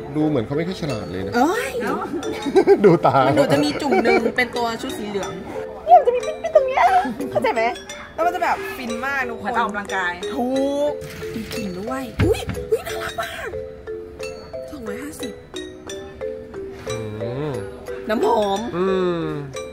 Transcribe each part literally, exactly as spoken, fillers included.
ดูเหมือนเขาไม่ค่อยฉลาดเลยนะเอ้ยดูตามันดูจะมีจุ่มหนึ่งเป็นตัวชุดสีเหลืองเนี่ยมันจะมีปิ้นๆตรงเนี้ยเข้าใจไหมแล้วมันจะแบบฟินมากทุกคนมาออกกำลังกายถูกมีกลิ่นด้วยอุ้ยอุ้ยน่ารักมากสองร้อยห้าสิบน้ำหอมอืม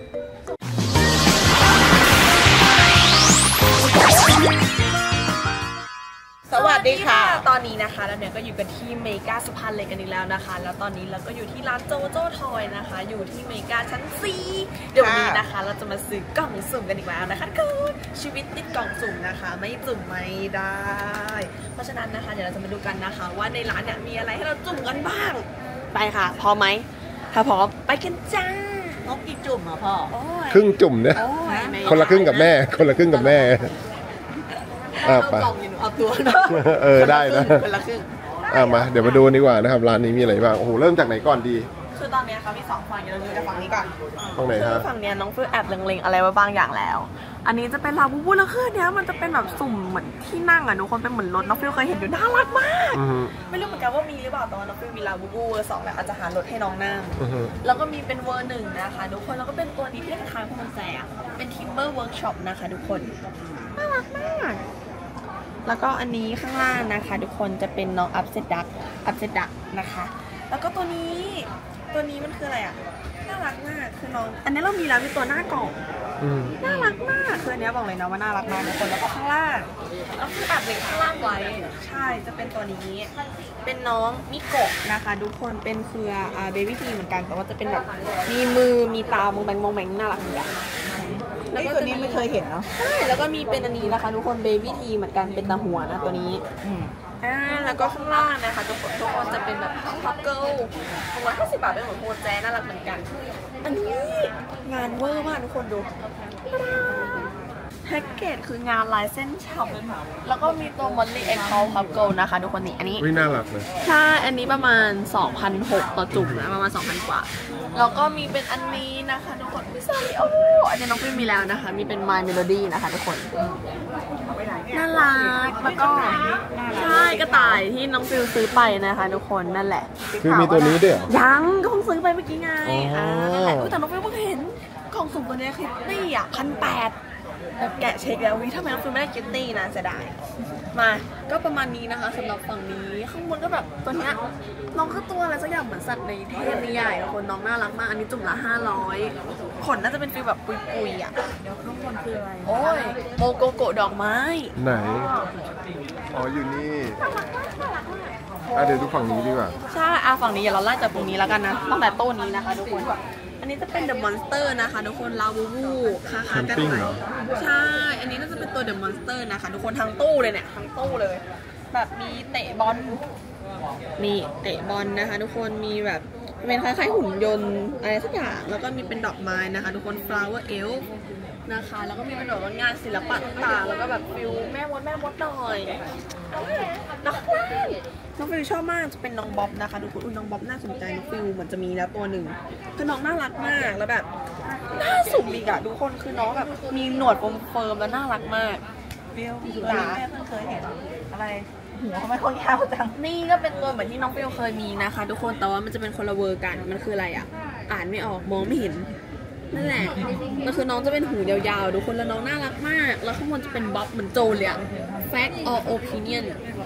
สวัสดีค่ะตอนนี้นะคะแล้วเนี่ยก็อยู่กันที่เมกาสุพรรณเลยกันอีกแล้วนะคะแล้วตอนนี้เราก็อยู่ที่ร้านโจโจ้ทอยนะคะอยู่ที่เมกาชั้นสี่เดี๋ยวนี้นะคะเราจะมาซื้อกล่องสุ่มกันอีกแล้วนะคะคุณชีวิตติดกล่องสุ่มนะคะไม่จุ่มไม่ได้เพราะฉะนั้นนะคะเดี๋ยวเราจะมาดูกันนะคะว่าในร้านเนี่ยมีอะไรให้เราจุ่มกันบ้างไปค่ะพร้อมไหมถ้าพร้อมไปกันจ้าน้องกี่จุ่มอ่ะพ่อครึ่งจุ่มเนี่ยคนละครึ่งกับแม่คนละครึ่งกับแม่เอากล่องอยู่เอาตัวนะเออได้นะคนละครึ่งอ่ะมาเดี๋ยวมาดูดีกว่านะครับร้านนี้มีอะไรบ้างโอ้โหเริ่มจากไหนก่อนดีคือตอนนี้เขามีสองฝั่งเราดูจากฝั่งนี้ก่อนตรงไหนครับฝั่งนี้น้องเฟื่องแอบเล็งๆอะไรมาบางอย่างแล้วอันนี้จะเป็นลาบูบูแล้วคือเนี้ยมันจะเป็นแบบสุ่มเหมือนที่นั่งอ่ะทุกคนเป็นเหมือนรถน้องเฟื่องเคยเห็นอยู่น่ารักมากไม่รู้เหมือนกันว่ามีหรือเปล่าแต่ว่าน้องเฟื่องมีลาบูบูเวอร์สองแบบอาจจะหารถให้น้องนั่งแล้วก็มีเป็นเวอร์หนึ่งนะคะทุกคนแล้วก็เป็นตัวนี้ที่คล้ายๆพวงแจเป็นทิมเบอร์เวิร์กช็อปนะคะทุกคนน่ารักมากแล้วก็อันนี้ข้างล่างนะคะทุกคนจะเป็นน้องอัพเซตดักอัพเซตดักนะคะแล้วก็ตัวนี้ตัวนี้มันคืออะไรอ่ะน่ารักมากคือน้องอันนี้เรามีแล้วมีตัวหน้ากล่องน่ารักมากคืออันนี้บอกเลยนะว่าน่ารักมากทุกคนแล้วก็ข้างล่างแล้วคือแอบเล็งข้างล่างไว้ใช่จะเป็นตัวนี้เป็นน้องมิโกะนะคะทุกคนเป็นเครืออ่าเบบี้ทีเหมือนกันแต่ว่าจะเป็นแบบมีมือมีตามองแบงมองแบงน่ารักเหมือนกันแล้วตัวนี้ไม่เคยเห็นเนาะใช่แล้วก็มีเป็นอันนี้นะคะทุกคนเบบี้ทีเหมือนกันเป็นตาหัวนะตัวนี้อ่าแล้วก็ข้างล่างนะคะทุกคนทุกคนจะเป็นแบบพับเกิลประมาณห้าสิบบาทเป็นเหมือนโฮแจน่ารักเหมือนกันอันนี้งานเวอร์มากทุกคนดูแพ็กเกจคืองานลายเส้นฉ่ำแล้วก็มีตัวมอลลี่เอ็กซ์เขาพับเกิลนะคะทุกคนนี่อันนี้น่ารักเลยใช่อันนี้ประมาณ สองพันหกร้อย ต่อจุ่มนะประมาณ สองพัน กว่าแล้วก็มีเป็นอันนี้นะคะทุกคนพิซซ่าโอ้อันนี้น้องฟิล์มมีแล้วนะคะมีเป็น My Melody นะคะทุกคนน่ารักแล้วก็ใช่กระต่ายที่น้องฟิลซื้อไปนะคะทุกคนนั่นแหละคือมีตัวนี้ด้วยยังก็เพิ่งซื้อไปเมื่อกี้ไงอ่าแต่น้องฟิลเพิ่งเห็นกล่องสุ่มตัวนี้คิตตี้อ่ะพันแปดแบบแกะเช็คแล้ววิทำไมน้องฟิลไม่ได้คิตตี้นะเสียดายมาก็ประมาณนี้นะคะสำหรับฝั่งนี้ข้างบนก็แบบตัวเนี้ยน้องคือตัวอะไรสักอย่างเหมือนสัตว์ในเทพนิยายทุกคนน้องน่ารักมากอันนี้จุ่มละห้าร้อยขนน่าจะเป็นฟิลแบบปุยๆอ่ะเดี๋ยวข้างบนคืออะไรโอ้ยโมโกโกะดอกไม้ไหนอ๋ออยู่นี่อ่ะเดี๋ยวดูฝั่งนี้ดีกว่าใช่อ่ะฝั่งนี้อย่าเราไล่จากตรงนี้แล้วกันนะตั้งแต่ต้นนี้นะคะทุกคนอันนี้จะเป็นเดอะมอนสเตอร์นะคะทุกคนลาบูบูค่ะค่ะกันหน่อยใช่อันนี้น่าจะเป็นตัวเดอะมอนสเตอร์นะคะทุกคนทั้งตู้เลยเนี่ยทั้งตู้เลยแบบมีเตะบอลนี่เตะบอลนะคะทุกคนมีแบบเป็นคล้ายๆหุ่นยนต์อะไรสักอย่างแล้วก็มีเป็นดอกไม้นะคะทุกคน flower elf นะคะแล้วก็มีเป็นแบบงานศิลปะต่างๆแล้วก็แบบฟิลแม่มดแม่มดหน่อยน้องน้องฟิลชอบมากจะเป็นน้องบ๊อบนะคะทุกคนอุ้ยน้องบ๊อบน่าสนใจน้องฟิลเหมือนจะมีแล้วตัวหนึ่งคือน้องน่ารักมากแล้วแบบน่าสุ่มอีกอะทุกคนคือน้องแบบมีหนวดเฟิร์มแล้วน่ารักมากฟิลหลาแม่เพิ่งเคยเห็นอะไรหัวเขาไม่ค่อยยาวจังนี่ก็เป็นตัวเหมือนที่น้องฟิลเคยมีนะคะทุกคนแต่ว่ามันจะเป็นคนละเวอร์กันมันคืออะไรอะอ่านไม่ออกมองไม่เห็นนั่นแหละก็คือน้องจะเป็นหูยาวๆทุกคนแล้วน้องน่ารักมากแล้วข้างบนจะเป็นบ๊อบเหมือนโจเลยอะ fact or opinion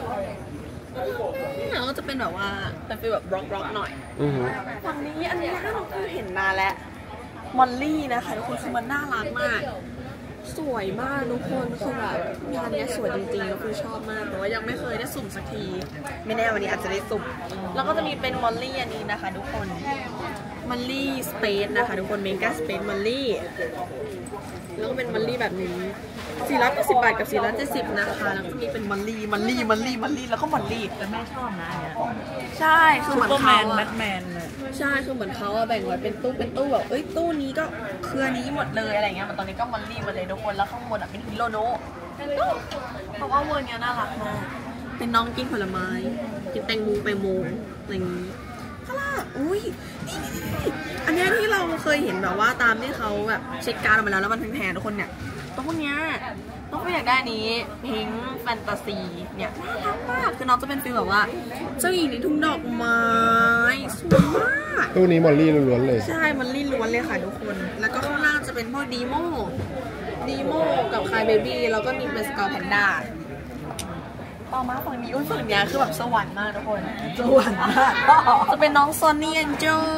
แล้วก็จะเป็นแบบว่าเป็นฟีลแบบร็อกๆหน่อยฝั่งนี้อันนี้ถ้าน้องฟิลเห็นมาแล้วมอลลี่นะคะทุกคนคือมันน่ารักมากสวยมากทุกคนคือแบบงานนี้สวยจริงๆก็คือชอบมากแต่ว่ายังไม่เคยได้สุ่มสักทีไม่แน่วันนี้อาจจะได้สุ่มแล้วก็จะมีเป็นมอลลี่อันนี้นะคะทุกคนมอลลี่สเปซนะคะทุกคนเมกาสเปซมอลลี่แล้วก็เป็นมอลลี่แบบนี้สี่ร้อยเก้าสิบบาทกับสี่ร้อยเจ็ดสิบนะคะแล้วก็มีเป็นมอลลี่มอลลี่มอลลี่มอลลี่แล้วก็มอลลี่แต่แม่ชอบนะเนี่ยใช่คือเหมือนเขาแบทแมนเลยใช่คือเหมือนเขาแบ่งไว้เป็นตู้เป็นตู้แบบเอ้ยตู้นี้ก็เครือนี้หมดเลยอะไรเงี้ยมันตอนนี้ก็มอลลี่มาเลยทุกคนแล้วข้างบนอ่ะเป็นฮิโรโนะเพราะว่าเวอร์เนี้ยน่ารักมากเป็นน้องกินผลไม้กินแตงโมไปโมอะไรอย่างนี้ข้างล่างอุ้ยอันนี้ที่เราเคยเห็นแบบว่าตามที่เขาแบบเช็คการ์ดออกมาแล้วแล้วมันแพงๆทุกคนเนี่ยตัวพวกเนี้ยน้องก็อยากได้นี้พิงค์แฟนตาซีเนี่ยน่ารักมากคือน้องจะเป็นฟีลแบบว่าเจ้าหญิงในทุ่งดอกไม้มากตู้นี้มอลลี่ล้วนๆเลยใช่มันรีล้วนเลยค่ะทุกคนแล้วก็ข้างล่างจะเป็นพวกดีโมดีโมกับคายเบบี้แล้วก็มีเป็นสกอร์แพนด้าต่อมาฝั่งนี้อุ้ยฝั่งเนี้ยคือแบบสวรรค์มากทุกคนสวรรค์มากจะเป็นน้องซอนนี่แอนเจล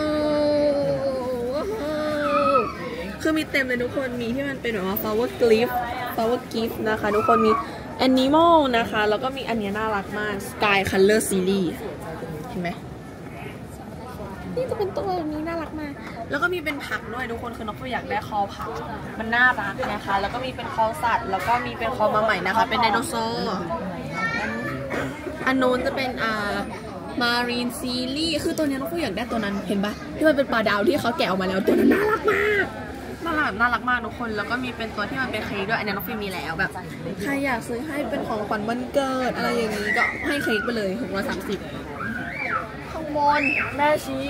คือมีเต็มเลยทุกคนมีที่มันเป็นแบบว่า flower gift flower gift นะคะทุกคนมี animal นะคะแล้วก็มีอันนี้น่ารักมาก sky color series เห็นไหมนี่จะเป็นตัวแบบนี้น่ารักมากแล้วก็มีเป็นผักด้วยทุกคนคือน้องก็อยากได้คอผักมันน่ารักนะคะแล้วก็มีเป็นคอสัตว์แล้วก็มีเป็นคอมาใหม่นะคะเป็นไดโนเสาร์อันนู้นจะเป็นอ่ามารีนซีรีส์คือตัวนี้น้องก็อยากได้ตัวนั้นเห็นปะที่มันเป็นปลาดาวที่เขาแกะออกมาแล้วตัวนั้นน่ารักมากน่ารักน่ารักมากทุกคนแล้วก็มีเป็นตัวที่มันเป็นเค้กด้วยอันนี้น้องฟิล์มมีแล้วแบบใครอยากซื้อให้เป็นของขวัญวันเกิดอะไรอย่างนี้ก็ให้เค้กไปเลยหกร้อยสามสิบข้างบนแม่ชี้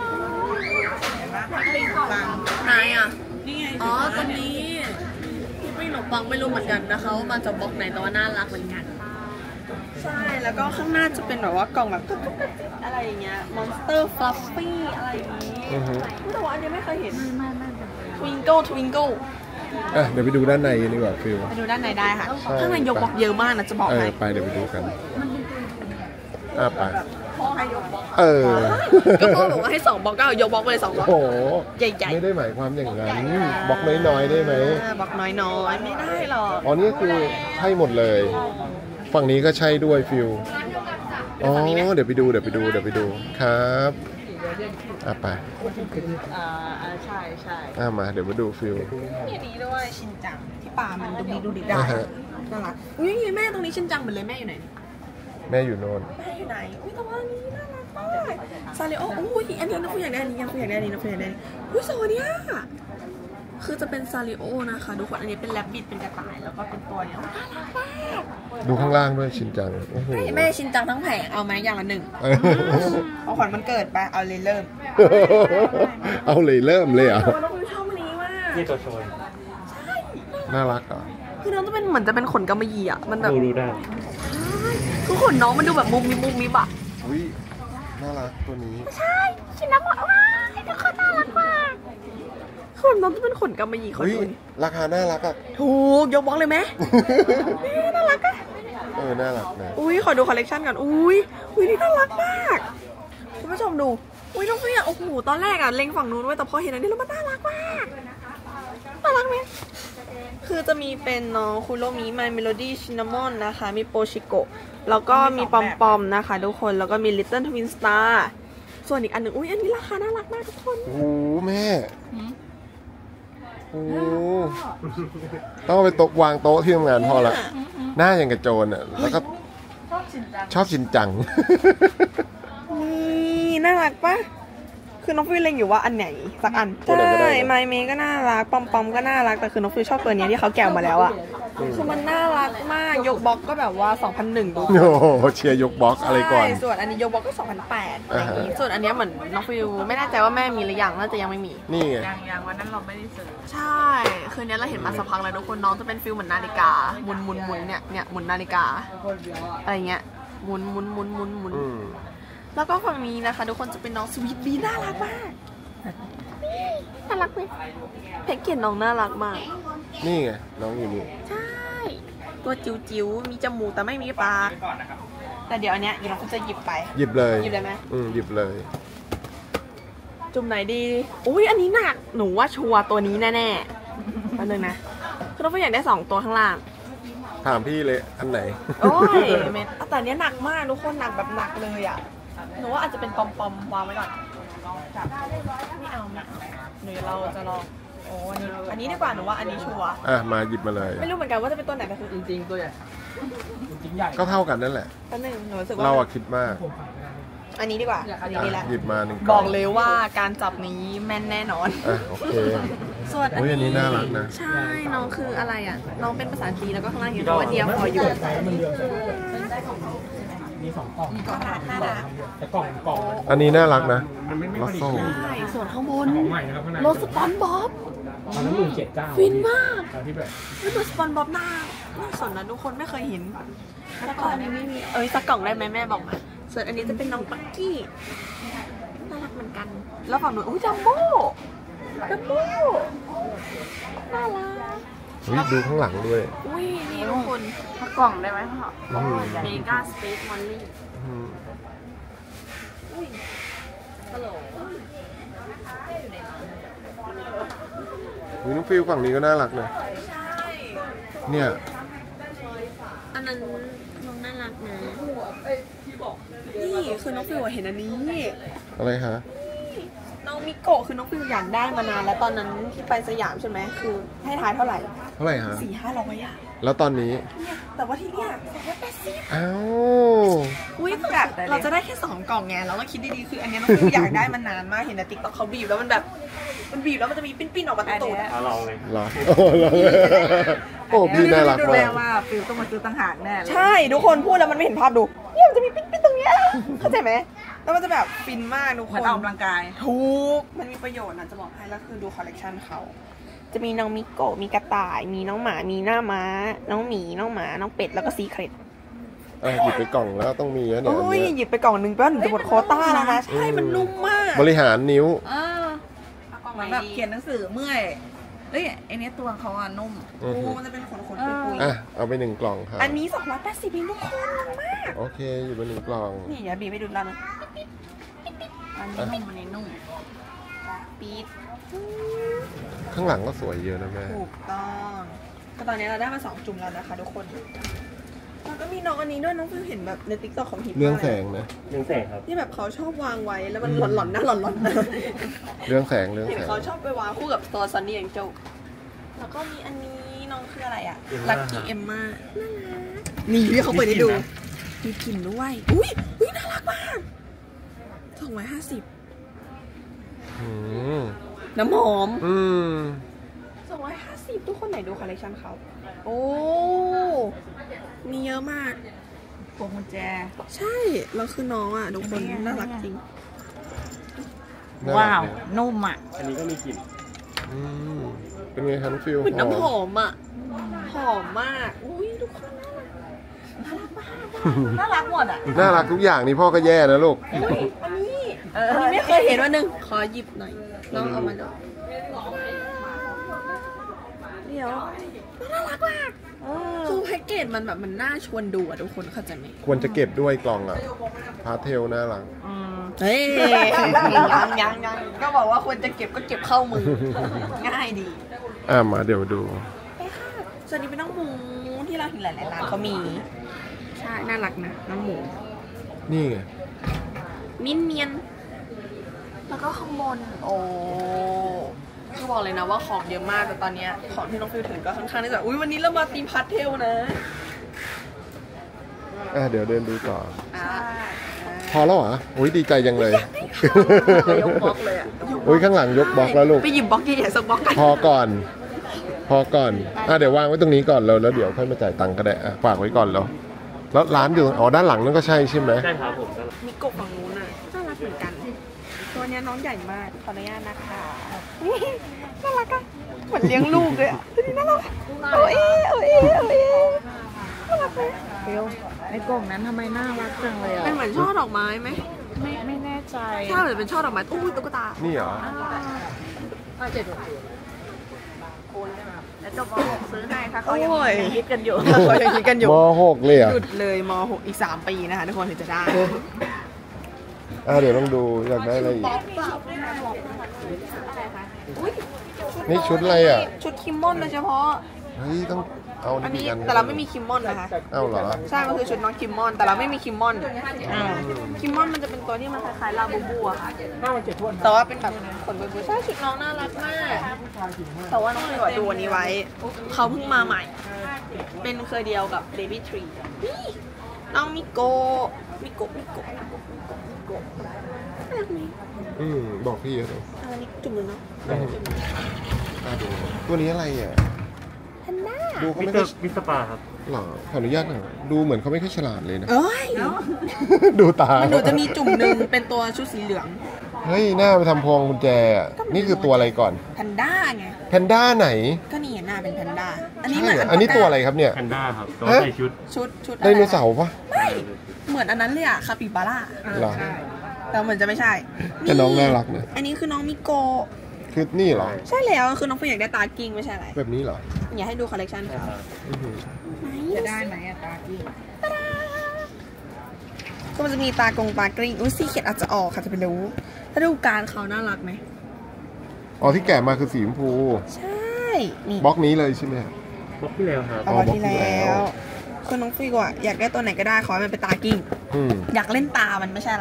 ไหนอ่ะนี่ไงอ๋อตัวนี้ที่ไม่หนมปังไม่รู้เหมือนกันนะคะว่ามันจะบล็อกไหนแต่ว่าน่ารักเหมือนกันใช่แล้วก็ข้างหน้าจะเป็นแบบว่ากล่องแบบอะไรอย่างเงี้ย Monster Fluffy อะไรอย่างงี้แต่ว่าอันนี้ไม่เคยเห็น Twinkle Twinkle อ่ะเดี๋ยวไปดูด้านในดีกว่าฟิลไปดูด้านในได้ค่ะข้างในยกบล็อกเยอะมากนะจะบอกเอให้อไปเดี๋ยวไปดูกันอ่ะไปพ่อให้ยกบล็อกเออก็พ่อบอกว่าให้สองบล็อกก็เอายกบล็อกไปเลยสองบล็อกโอ้โหใหญ่ๆไม่ได้หมายความอย่างนั้นบล็อกน้อยๆได้ไหมบล็อกน้อยๆไม่ได้หรอกอ๋อนี่คือใช่หมดเลย ฝั่งนี้ก็ใช่ด้วยฟิลอ๋อเดี๋ยวไปดูเดี๋ยวไปดูเดี๋ยวไปดูครับอ่ะไปอ่าใช่ใช่อ่ะมาเดี๋ยวมาดูฟิลมีอันนี้ด้วยชินจังที่ป่ามันดูดีดูดีได้อ่าฮะน่ารักอุ้ยแม่ตรงนี้ชินจังเหมือนเลยแม่อยู่ไหนแม่อยู่โน่นแม่อยู่ไหนอุ้ยแต่ว่าอันนี้น่ารักมากซาเลโออุ้ยอันนี้น้องฟิวอยากได้อันนี้ยังฟิวอยากได้อันนี้น้องฟิวอยากได้อุ้ยสวยเนี่ยคือจะเป็นซาริโอนะคะทุกคนอันนี้เป็นแรบบิทเป็นกระต่ายแล้วก็เป็นตัวเนี้ยน่ารักมากดูข้างล่างด้วยชินจังโอ้โหแม่ชินจังทั้งแผงเอาไหมอย่างละหนึ่งเออเอาขวัญมันเกิดไปเอาเลยเริ่มเอาเลยเริ่มเลยเหรอ่ะน้องฟิวชอบอันนี้มากนี่ตัวโชว์น่ารักอ่ะคือน้องจะเป็นเหมือนจะเป็นขนกำมะหยี่อ่ะมันแบบดูดูได้คือขนน้องมันดูแบบมุมมิบมุมมิบอ่ะอุ้ยน่ารักตัวนี้ใช่ชินน้ำมากว้ายทุกคนน่ารักมากขนน้องจะเป็นขนกำมะหยี่เขาอุ้ยดูดิราคาน่ารักอ่ะถูกยกบล็อกเลยไหมน่ารักอะเออน่ารักนะอุ้ยขอดูคอลเลกชันก่อนอุ้ยอุ้ยนี่น่ารักมากคุณผู้ชมดูอุ้ยน้องฟิวโอ้โหตอนแรกอะเล็งฝั่งนู้นไว้แต่พอเห็นอันนี้แล้วมันน่ารักมากน่ารักไหมคือจะมีเป็นน้องคุโรมิไมเมโลดี้ชินามอนนะคะมีโปชิโกะแล้วก็มีปอมปอมนะคะทุกคนแล้วก็มีลิตเติ้ลทวินสตาร์ส่วนอีกอันหนึ่งอุ้ยอันนี้ราคาน่ารักมากทุกคนโอ้โหแม่โอ้ต้องเอาไปโต๊ะวางโต๊ะที่ทำงานพอละหน้าอย่างกระโจนอ่ะแล้วก็ชอบชินจังนี่น่ารักปะคือน้องฟิวเล็งอยู่ว่าอันไหนสักอันตัวไหนก็ได้ใช่ไมเมก็น่ารักปอมปอมก็น่ารักแต่คือน้องฟิวชอบตัวเนี้ยที่เขาแกะออกมาแล้วอะคือมันน่ารักมากยกบล็อกก็แบบว่า สองพันหนึ่ง ดูโอ้โหเชียร์ยกบล็อกอะไรก่อนใช่ส่วนอันนี้ยกบล็อกก็ สองพันแปด อะไรอย่างงี้ส่วนอันเนี้ยเหมือนน้องฟิวไม่แน่ใจว่าแม่มีหรือยังน่าจะยังไม่มีนี่ไงยังยังวันนั้นเราไม่ได้ซื้อใช่คืนนี้เราเห็นมาสักพักแล้วทุกคนน้องจะเป็นฟิลเหมือนนาฬิกาหมุนหมุนหมุนเนี่ยเนี่ยหมุนนาฬิกาอะไรเงี้ยหมุนหมุนหมุนหมุนหมุนอืมแล้วก็ฝั่งนี้นะคะทุกคนจะเป็นน้องสวีทบีน่ารักมากน่ารักไหมแพ็กเกจน้องน่ารักมากนี่ไงน้องอยู่นี่ใช่ตัวจิ๋วจิ๋วๆมีจมูกแต่ไม่มีปากแต่เดี๋ยวอันเนี้ยเดี๋ยวเราจะหยิบไปหยิบเลยหยิบได้ไหมอืมหยิบเลยจุ่มไหนดีอุ้ยอันนี้หนักหนูว่าชัวร์ตัวนี้แน่ๆแป๊บนึงนะคือเราอยากได้สองตัวข้างล่างถามพี่เลยอันไหนโอ้ยเมนแต่อันเนี้ยหนักมากทุกคนหนักแบบหนักเลยอ่ะหนูว่าอาจจะเป็นปอมปอมๆวางไว้ก่อนไม่เอาไม่เอาหนูเราจะลองโอ้อันนี้อันนี้ดีกว่าหนูว่าอันนี้ชัวร์อ่ะมาหยิบมาเลยไม่รู้เหมือนกันว่าจะเป็นตัวไหนแต่คือจริงๆตัวใหญ่จริงๆใหญ่ก็เท่ากันนั่นแหละแป๊บนึงหนูรู้สึกว่าเราอะคิดมากอันนี้ดีกว่าอันนี้ดีแล้วหยิบมาหนึ่งบกล่อองกเลยว่าการจับนี้แม่นแน่นอนอ่ะโอเคส่วนโอ้ยอันนี้น่ารักนะใช่น้องคืออะไรอ่ะน้องเป็นภาษาจีนแล้วก็ข้างล่างเขียนว่าเดียฟอร์ยูมีสองกล่องก็น่ารักแต่กล่องกล่องอันนี้น่ารักนะมันไม่ไม่ลพออสดีโซ่ใช่ส่วนข้างบนของใหม่นะครับข้างในรถสปอนบ๊อบตอนนั้นหมื่นเจ็ดเก้าฟินมากตอนที่แบบนี่ตัวสปอนบ๊อบหน้าน่าสนนะทุกคนไม่เคยเห็นแล้วก็อันนี้ไม่มีเอ้ยสักกล่องได้ไหมแม่บอกมาส่วนอันนี้จะเป็นน้องปักกี้กัน แล้วฝั่งนู้นอุ้ยจัมโบ้จัมโบ้น่ารักเฮ้ยดูข้างหลังด้วยอุ้ยนี่ทุกคนมากล่องได้ไหมพ่ออืมเมกาสเปซมอลลี่อืมฮัลโหลอุ๊ยน้องฟิลฝั่งนี้ก็น่ารักนะใช่เนี่ยอันนั้นน้องน่ารักนะนี่คือน้องฟิวเห็นอันนี้อะไรคะน้องมิโกะคือน้องฟิวอยากได้มานานแล้วตอนนั้นที่ไปสยามใช่ไหมคือให้ทายเท่าไหร่เท่าไหร่ฮะสี่ห้าร้อยอะแล้วตอนนี้เนี่ยแต่ว่าที่เนี่ยสองร้อยแปดสิบอ้าวอุ้ยแบบเราจะได้แค่สองกล่องไงแล้วก็คิดดีๆคืออันเนี้ยน้องฟิวอยากได้มานานมากเห็นในติ๊กต็อกเขาบีบแล้วมันแบบมันบีบแล้วมันจะมีปิ้นๆออกมาตรงตูดอะเอาลองเลยเหรอโอ้ลองเลยโอ้พี่น่ารักดูมาแลกว่าฟิลต้องมาซื้อต่างหากแน่เลยใช่ทุกคนพูดแล้วมันไม่เห็นภาพดูเนี่ยมันจะมีปิ้นๆตรงเนี้ยเข้าใจไหมแล้วมันจะแบบฟินมากทุกเหคมือนนออกกำลังกายทุกมันมีประโยชน์นะจะบอกให้แล้วคือดูคอลเลกชันเขาจะมีน้องมิโกะมีกระต่าย มีน้องหมา มีหน้าม้า น้องหมี น้องหมา น้องเป็ด แล้วก็ซีเครตอ่ะหยิบไปกล่องแล้วต้องมีนะเนี่ยโอ้อันยเนี้ยหยิบไปกล่องหนึ่งแป๊บหนึ่งจะหมดโควต้าแล้วนะ ใช่ มันนุ่มมากบริหารนิ้วเออเหมือนแบบเขียนหนังสือเมื่อยเอ้ยไอเนี้ยตัวเขาอะนุ่มอือฮึโอ้มันจะเป็นขนๆปุยอ่ะเอาไปหนึ่งกล่องครับๆอันนี้สองร้อยแปดสิบเองทุกคนนุ่มมากโอเคอยู่ไปหนึ่งกล่องนี่อย่าบีบไปดูแล้วนะอันนี้นุ่มอันนี้นุ่มปี๊ดข้างหลังก็สวยเยอะนะแม่ถูกต้องก็ตอนนี้เราได้มาสองจุ่มแล้วนะคะทุกคนแล้วก็มีน้องอันนี้ด้วยน้องเพิ่งเห็นแบบในติ๊กต็อกของฮิปเรื่องแสงนะเรื่องแสงครับที่แบบเขาชอบวางไว้แล้วมันหลอนๆนะหลอนๆนะเรื่องแสงเรื่องเห็นแสงเขาชอบไปวางคู่กับตัวซันนี่แองเจิลแล้วก็มีอันนี้น้องคืออะไรอ่ะ Emma ลักกี้เอมมานี่พี่เขาเปิดให้ดูมีกลิ่นด้วยอุ้ยอุ้ยน่ารักมากสองร้อยห้าสิบอืมน้ำหอมอืมสองร้อยห้าสิบทุกคนไหนดูคอลเลคชันเขาโอ้มีเยอะมากพวงกุญแจใช่แล้วคือน้องอ่ะทุกคนน่ารักจริงน่รักว้าวเลยนุ่มอ่ะอันนี้ก็มีกลิ่นอืมเป็นไงคะน้องฟิลเหมือนน้ำหอมอมอ่ะหอมมากอุ้ยทุกคนน่ารักมากน่ารักหมดอ่ะน่ารักทุกอย่างนี่พ่อก็แย่นะลูกอุ้ยอันนี้เอออันนี้ไม่เคยเห็นว่าหนึ่งขอหยิบหน่อยน้องเอามาดูเดี๋ยวน่ารักมากคือแพ็กเกจมันแบบมันน่าชวนดูอ่ะทุกคนเข้าใจไหมควรจะเก็บด้วยกล่องอ่ะ พาเทลน่ารักอืมเฮ้ยยังยังยังก็บอกว่าควรจะเก็บก็เก็บเข้ามือ ง่ายดีอ่ะมาเดี๋ยวดูไปค่ะส่วนนี้เป็นน้องหมูที่เราเห็นหลายๆร้านเขามี ใช่ น่ารักนะ น้องหมูนี่ไงนิ่นเนียน แล้วก็ข้างบน โอ้คือบอกเลยนะว่าของเยอะมาก แต่ตอนเนี้ยของที่น้องฟิวถือก็ค่อนข้างที่จะอุ้ยวันนี้เรามาตีมพาสเทลนะอ่ะเดี๋ยวเดินดูต่ออ่าพอแล้วเหรอโอ้ยดีใจจังเลยยกบล็อกเลยอ่ะโอ้ยข้างหลังยกบล็อกแล้วลูกไปหยิบบล็อกใหญ่ๆสักบล็อกกันพอก่อน พอก่อน อ่ะเดี๋ยววางไว้ตรงนี้ก่อนแล้วแล้วเดี๋ยวค่อยมาจ่ายตังค์ก็ได้อ่ะฝากไว้ก่อนแล้ว แล้วร้านอยู่ อ๋อ ด้านหลังนั่นก็ใช่ใช่ไหมใช่ครับผมก็มีกบฝั่งนู้นอ่ะน่ารักเหมือนกัน ตัวเนี้ยน้องใหญ่มาก ขออนุญาตนะคะ น่ารักอ่ะ เหมือนเลี้ยงลูกเลยอ่ะตัวนี้น่ารักโอ้ยโอ้ยโอ้ยน่ารักไหมฟิลในกล่องนั้นทำไมน่ารักจังเลยอ่ะเป็นเหมือนช่อดอกไม้ไหมไม่ไม่แน่ใจใช่หรือเป็นช่อดอกไม้อู้ยตุ๊กตานี่เหรออ่าเจ็ดหกแล้วจบมหกซื้อให้ค่ะเขายังโอ้ยยังคิดกันอยู่เขายังคิดกันอยู่มหกเลยอ่ะหยุดเลยมหกอีกสามปีนะคะทุกคนถึงจะได้อ่ะเดี๋ยวลองดูอยากได้อะไรอีก นี่ชุดอะไรอ่ะชุดคิมมอนโดยเฉพาะเฮ้ยต้องเอาอันนี้ดีกันแต่เราไม่มีคิมมอนนะคะเอาเหรอใช่ มันคือชุดน้องคิมมอน แต่เราไม่มีคิมมอนคิมมอนมันจะเป็นตัวที่มันคล้ายๆลาบูบูอะค่ะห้าวันเจ็ดทวนแต่ว่าเป็นแบบขนบูบูใช่ชุดน้องน่ารักมาก แต่ว่าน้องเลยว่าดูอันนี้ไว้ เขาเพิ่งมาใหม่ เป็นเคยเดียวกับ Baby Tree นี่น้องมิโกะมิโกะมิโกะมิโกะมิโกะน่ารักไหมอืมบอกพี่เขาดูอันนี้จุ่มเลยเนาะอืมอ่ะดูตัวนี้อะไรอ่ะแพนด้าดูเขามิไม่สเตอค่อยร์มิสเตอร์ปาครับหรอขออนุญาตหน่อยดูเหมือนเขาไม่ค่อยฉลาดเลยนะเอ้ยดูตามันดูจะมีจุ่มหนึ่งเป็นตัวชุดสีเหลืองเฮ้ยหน้าไปทำพวงกุญแจอ่ะนี่คือตัวอะไรก่อนแพนด้าไงแพนด้าไหนก็นี่หน้าเป็นแพนด้า อันนี้ใช่เหมือนเหรออันนี้ตัวอะไรครับเนี่ยแพนด้าครับตัวฮะใส่ชุดชุดชุดไดโนเสาร์ปะไม่เหมือนอันนั้นเลยอะคาปิบาร่าเหรอแต่เหมือนจะไม่ใช่แต่น้องน่ารักนะอันนี้คือน้องมิโกะคือนี่เหรอใช่แล้วคือน้องฟิวอยากได้ตากิ้งไม่ใช่อะไรแบบนี้เหรออยากให้ดูคอลเลกชันเขาอื้อหือจะได้ไหมอะตากิ้งก็มันจะมีตากงตากริ้งอุ้ยสีเขียดอาจจะออกค่ะจะไปรู้ถ้าดูการเขาน่ารักไหมอ๋อที่แกะมาคือสีชมพูใช่ นี่บล็อกนี้เลยใช่ไหมบล็อกที่แล้วครับเอาอ๋อไว้ที่บอกที่แล้แล้ว วคือน้องฟิวอะอยากได้ตัวไหนก็ได้ขอให้มันเป็นตากิ้งอืมอยากเล่นตามันไม่ใช่อะไร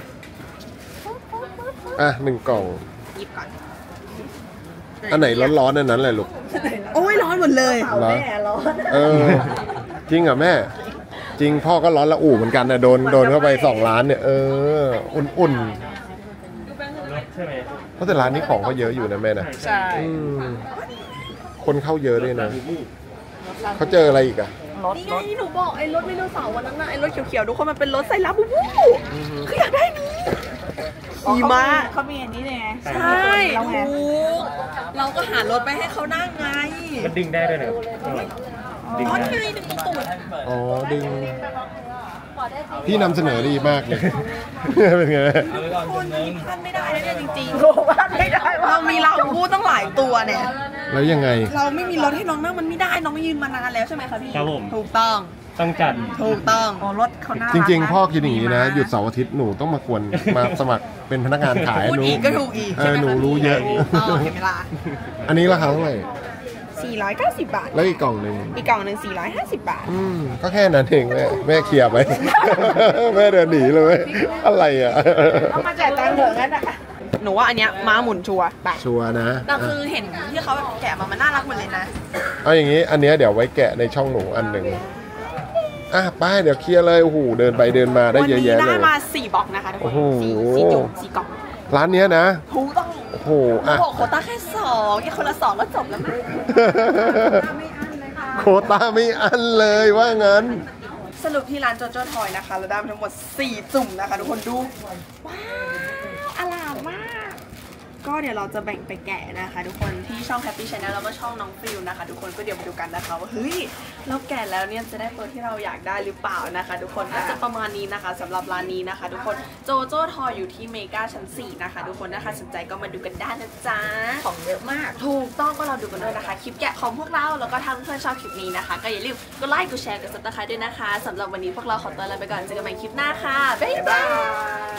อ่ะหนึ่งกล่องหยิบก่อนอันไหนร้อนๆอันนั้นแหละลูกโอ้ยร้อนหมดเลยเผาแม่ร้อนเออ จริงเหรอแม่ จริงพ่อก็ร้อนละอู่เหมือนกันนะโดนโดนเข้าไปสองล้านเนี่ย เออ อุ่นรถใช่ไหมๆ เพราะแต่ร้านนี้ของเขาเยอะอยู่นะแม่นะใช่อืมคนเข้าเยอะด้วยนะ เขาเจออะไรอีกอะรถนี่รไงถหนูบอกไอ้รถไดโนเสาร์วันนั้นน่ะไอ้รถเขียวๆทุกคนมันเป็นรถใส่ลาบูบูคืออยากได้นี้ขี่ม้าเขามีอันนี้เลยไงใช่เราไงถูกเราก็หารถไปให้เขานั่งไงมันดึงได้ด้วยนะครับดึงอ๋อได้นี่ไงดึงตูดอ๋อ ดึง พี่นำเสนอดีมากเลย เป็นไงคนนี้พลาดไม่ได้นะเนี่ยจริงโอ้บ้านไม่ได้ๆ เรามีลาบูบูตั้งหลายตัวเนี่ยแล้วยังไงเราไม่มีรถให้น้องนั่งมันไม่ได้น้องยืนมานานแล้วใช่ไหมคะพี่ครับผมถูกต้องต้องจัดถูกต้องโอ้รถเขาน่าจรักริง ๆ พ่อนะคิดอย่างนี้นะ หยุดเสาร์อาทิตย์หนูต้องมาควร มาสมัครเป็นพนักงานขายพูดหนูอีกก็ถูกอีกเออหนูรู้เยอะอ๋อเห็นเวลาอันนี้ราคาเท่าไหร่สี่ร้อยเก้าสิบบาทแล้วอีกกล่องหนึ่งอีกกล่องหนึ่งสี่ร้อยห้าสิบบาทอืมก็แค่นั้นเองแม่แม่เคลียร์ไป แม่เดินหนีเลยอะไรอ่ะเอามาจ่ายตังค์เถอะงั้นอะหนูว่าอันเนี้ยม้าหมุนชัวร์ไปชัวร์นะแต่คือเห็นที่เขาแบบแกะมามันน่ารักหมดเลยนะเอาอย่างนี้ อันเนี้ยเดี๋ยวไว้แกะในช่องหนูอันหนึ่งอ่ะป้ายเดี๋ยวเคลียร์เลยโอ้โหเดินไปเดินมาได้วัเยอะนี้แยะเลได้ยมาสี่บล็อกนะคะทุกคโอ้นโหสี่สี่จุ่มสี่กล่องร้านเนี้ยนะถูกต้องโอ้โหหนูอ่ะบอกโควต้าแค่สองแค่คนละสองก็จบแล้วมั้งโควต้าไม่อันเลยว่างั้นสรุปที่ร้านโจโจ้ทอยนะคะเราได้มาทั้งหมดสี่จุ่มนะคะทุกคนดูว้าวอลามมาก ก็เดี๋ยวเราจะแบ่งไปแกะนะคะ ทุกคนที่ช่อง Happy Channel แล้วก็ช่องน้องฟิลนะคะ ทุกคนก็เดี๋ยวมาดูกันนะคะว่าเฮ้ยเราแกะแล้วเนี่ยจะได้ตัวที่เราอยากได้หรือเปล่านะคะ ทุกคนก็จะประมาณนี้นะคะสำหรับร้านนี้นะคะ ทุกคนโจโจ้ทอยอยู่ที่เมกาชั้นสี่นะคะ ทุกคนนะคะสนใจก็มาดูกันได้นะจ๊ะของเยอะมากถูกต้องก็เราดูกันด้วยนะคะ คลิปแกะของพวกเราแล้วก็ถ้าเพื่อนๆชอบคลิปนี้นะคะ ก็อย่าลืมกดไลค์กดแชร์กดซับสไครต์ด้วยนะคะสำหรับวันนี้พวกเราขอตัวลาไปก่อนเจอกันใหม่คลิปหน้าค่ะบ๊ายบาย